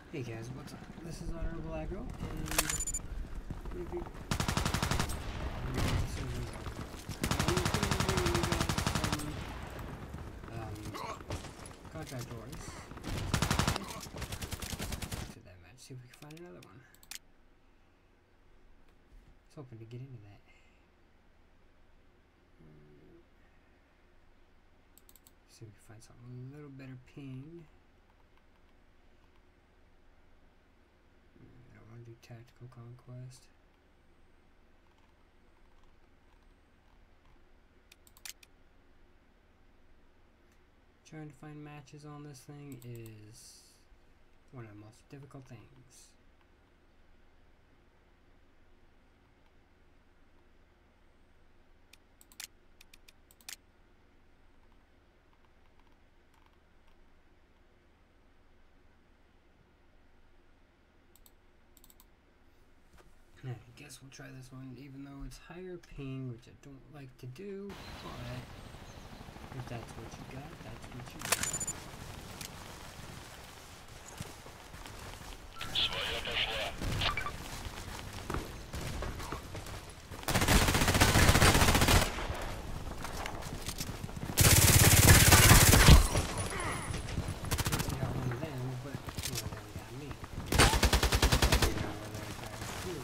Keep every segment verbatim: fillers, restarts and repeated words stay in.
Hey guys, what's up? This is honorableaggro, and we be so we go. I'm going to bring you guys some um, contract doors to that match. See if we can find another one. I was hoping to get into that. See if we can find something a little better ping. I want to do tactical conquest. Trying to find matches on this thing is one of the most difficult things. I guess we'll try this one, even though it's higher ping, which I don't like to do, but if that's what you got, that's what you got. Своя пошла. He got one of them, but one of them got me. I don't know whether I got a few.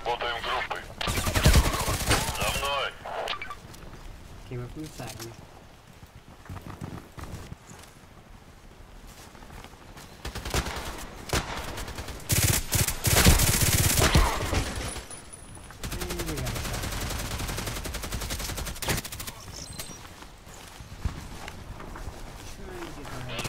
Работаем группой. За мной. Came up from the side of me. And we got a shot. Trying to get behind.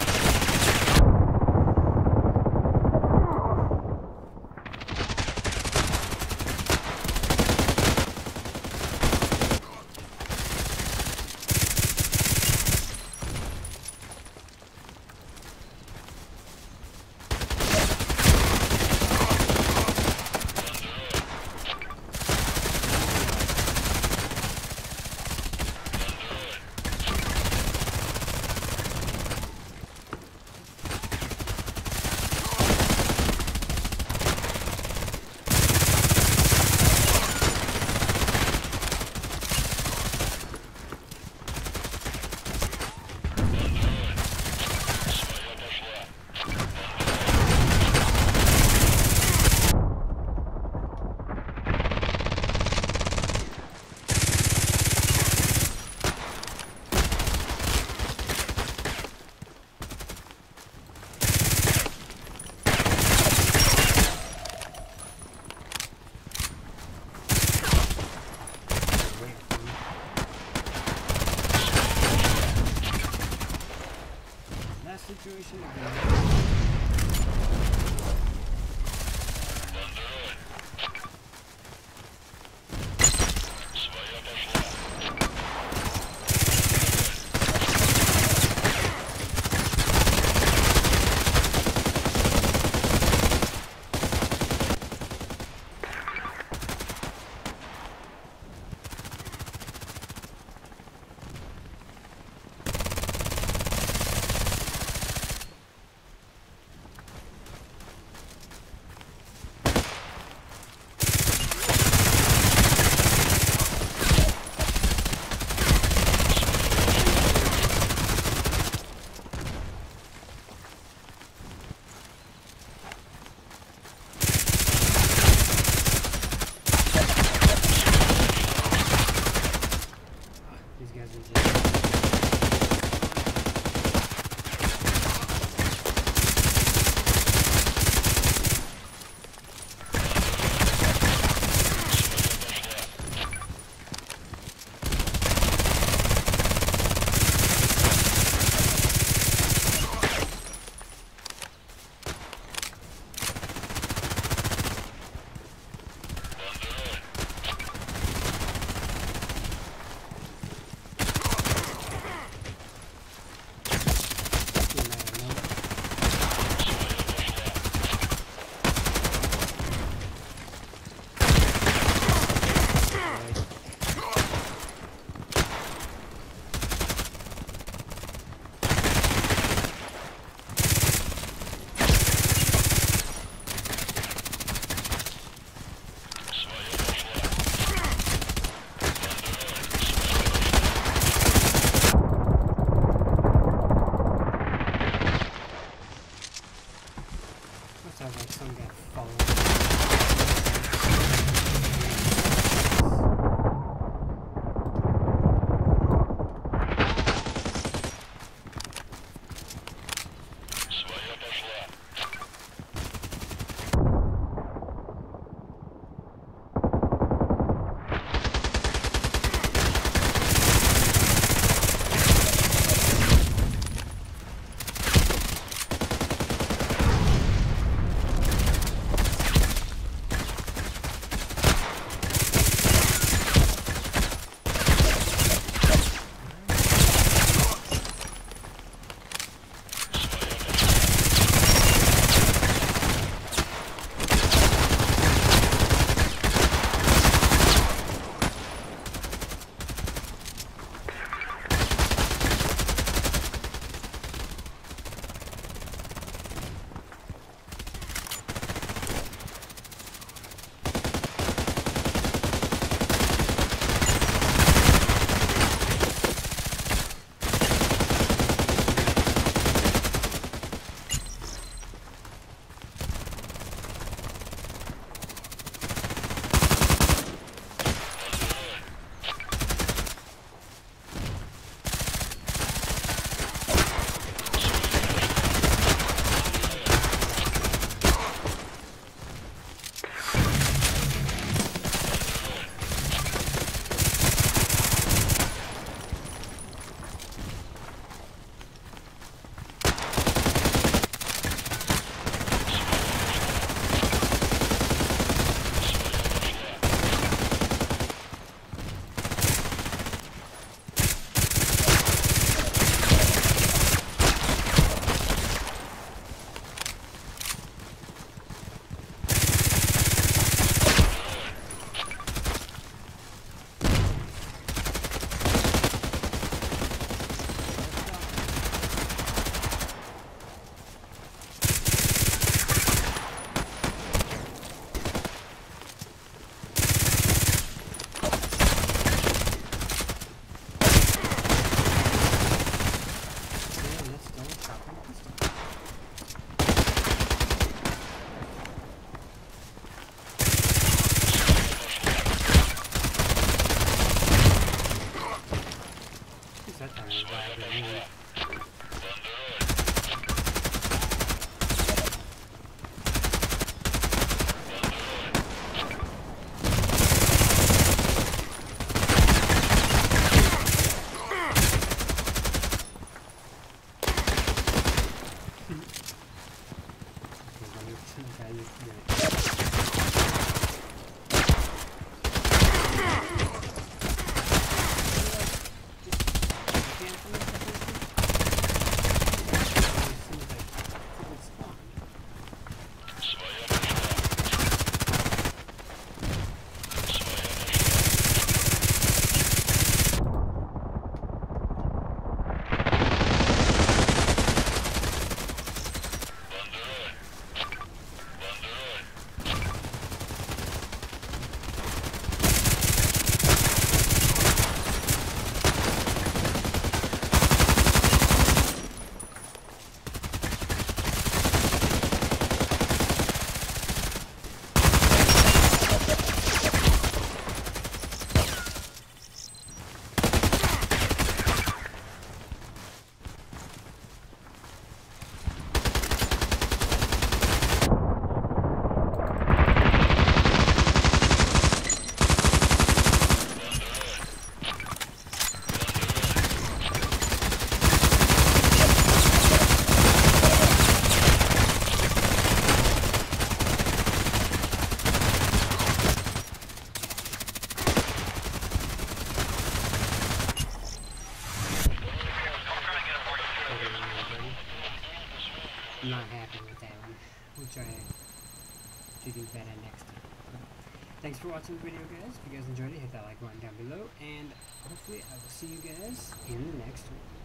happy with that one. We'll try to do better next time. But thanks for watching the video, guys. If you guys enjoyed it, hit that like button down below, and hopefully I will see you guys in the next one.